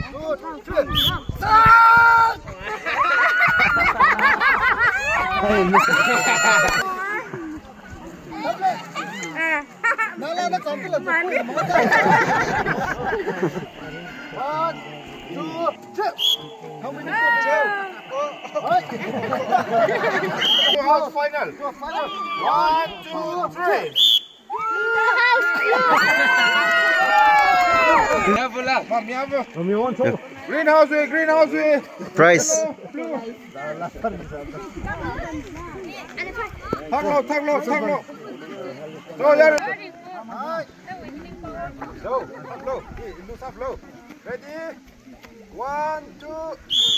nó còn cái lần mà đi. 1, 2, 3. How many final. 1, 2, 3. Greenhouse way. Price. Thang lô. Rồi ra. Low. Ready? 1, 2.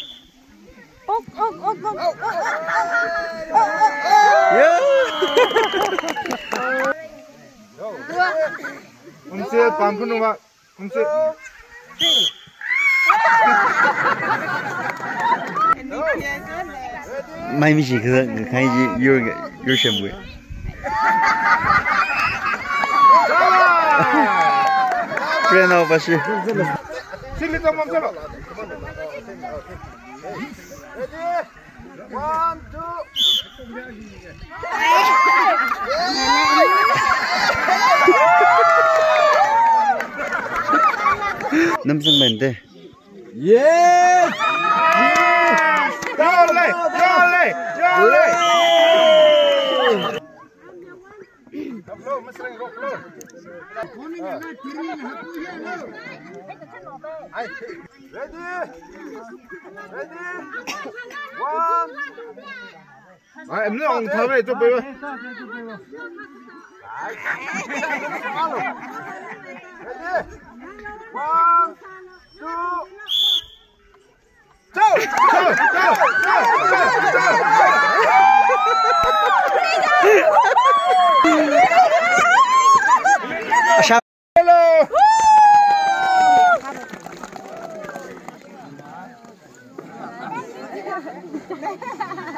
Unse pampun wa. Unse. Mai mi chỉ cái gì yêu xem buổi. Friend of us. Sing little mom solo. Ready? 1, 2. Năm sang bên đây. Yes! Jolly! Rock low. Ready? 1. Em nói ông thở về cho bê. Ready? 1, 2. Hello.